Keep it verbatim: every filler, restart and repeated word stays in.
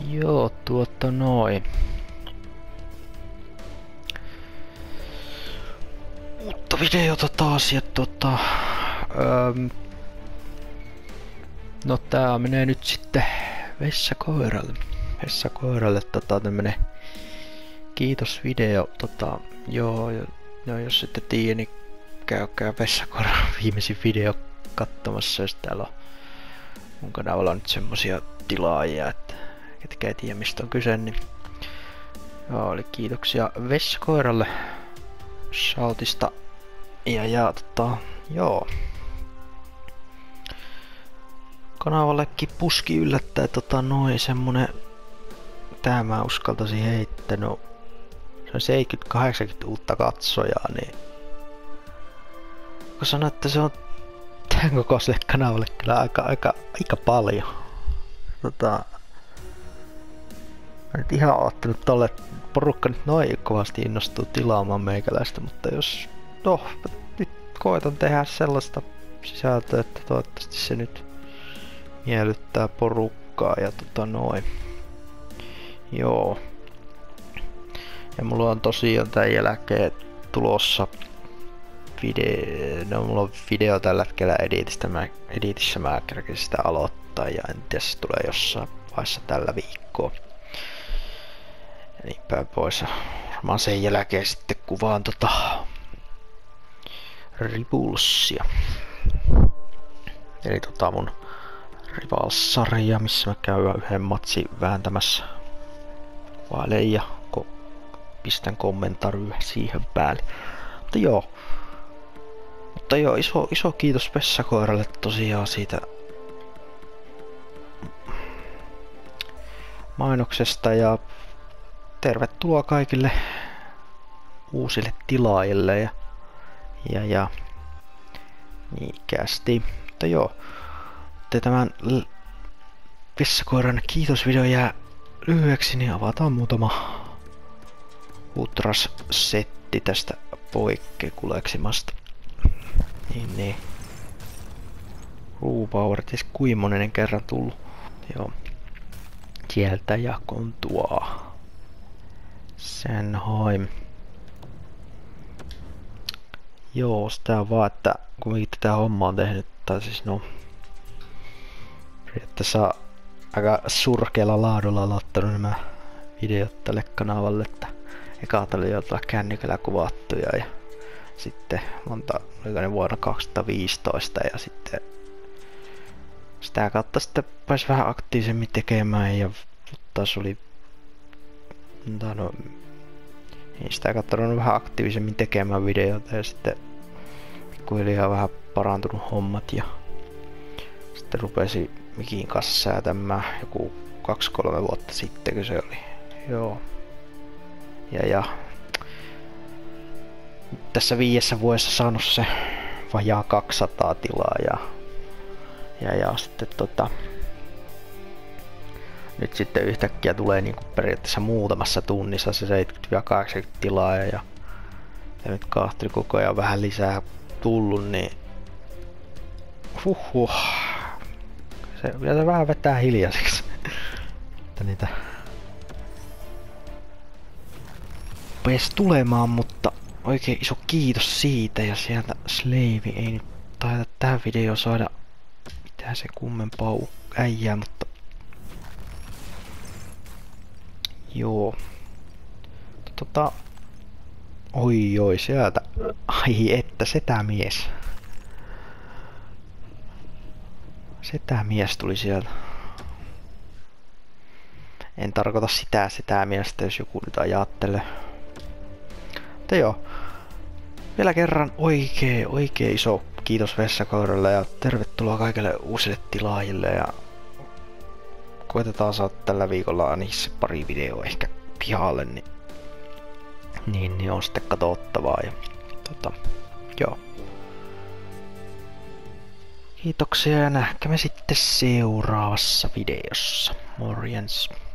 Joo, tuota noin. Uutta videota taas ja tota... Öö, no tää menee nyt sitten vessakoiralle. Vessakoiralle tota tämmönen kiitosvideo. Tota, joo, no jos ette tiedä, niin käykää vessakoiran viimeisin video katsomassa, jos täällä on mun kanavalla nyt semmosia tilaajia, että ketkä ei tiedä mistä on kyse, niin joo, eli kiitoksia vessakoiralle shoutista ja, ja tota, joo. Kanavallekin puski yllättää tota noin semmonen, tää mä uskaltaisin heittää, no se on seitsemänkymmentä kahdeksankymmentä uutta katsojaa, niin kun sanoin, että se on tämän kokoiselle kanavalle kyllä aika, aika, aika paljon. Tota, mä nyt ihan oottanut tolle, että porukka nyt noin kovasti innostuu tilaamaan meikäläistä, mutta jos, no, nyt koitan tehdä sellaista sisältöä, että toivottavasti se nyt miellyttää porukkaa ja tota noin. Joo. Ja mulla on tosiaan tän jälkeen tulossa video, no mulla on video tällä hetkellä editistä, mä, editissä mä kerkesin sitä aloittaa ja en tiedä, se tulee jossain vaiheessa tällä viikkoa. Ja niin päin pois. Varmaan sen jälkeen sitten kuvaan tota Rivulsia. Eli tota mun Rivals-sarja, missä mä käyn yhden matsin vääntämässä. Kuvailen ja ko pistän kommentaryä siihen päälle. Mutta joo. Mutta joo, iso, iso kiitos vessakoiralle tosiaan siitä mainoksesta ja tervetuloa kaikille uusille tilaajille ja ja, ja niikästi. Mutta joo, te tämän vessakoiran kiitosvideo jää lyhyeksi, niin avataan muutama Utras-setti tästä poikkekuleksimasta. Niin niin. Ruupower, ties kuinka monen kerran tullut. Joo. Sieltä jakon tuo. Senheim. Joo, sitä on vaan, että kun tätä hommaa on tehnyt, tai siis no... Periaatteessa aika surkealla laadulla laittanut nämä videot tälle kanavalle, että eka oli jotain kännykällä kuvattuja ja sitten monta, oliko ne vuonna kaksituhattaviisitoista ja sitten sitä kautta sitten pääsi vähän aktiivisemmin tekemään ja taas oli no, niin sitä kautta on vähän aktiivisemmin tekemään videoita ja sitten pikkuhiljaa vähän parantunut hommat ja sitten rupesi mikin kanssa säätämään joku kaksi kolme vuotta sitten, kun se oli. Joo. Ja ja tässä viidessä vuodessa saanut se vajaa kaksisataa tilaa ja ja, ja sitten tota nyt sitten yhtäkkiä tulee niinku periaatteessa muutamassa tunnissa se seitsemänkymmentä kahdeksankymmentä tilaa ja, ja nyt kahteli koko ajan vähän lisää tullut, niin huhhuh. Se vielä vähän vetää hiljaiseksi. Että niitä rupes tulemaan, mutta oikein iso kiitos siitä ja sieltä Slave ei nyt taida tähän videoon saada mitään se kummempaa äijää, mutta joo. Tota oi oi sieltä. Ai että setämies. Setämies tuli sieltä. En tarkoita sitä setämiestä, jos joku nyt ajattelee. Mutta joo. Vielä kerran oikein, oikein iso kiitos vessakoiralle ja tervetuloa kaikille uusille tilaajille ja koitetaan saada tällä viikolla niissä pari videoa ehkä pihalle, niin, niin, niin on sitten katsottavaa ja tota, joo. Kiitoksia ja nähdään me sitten seuraavassa videossa. Morjens.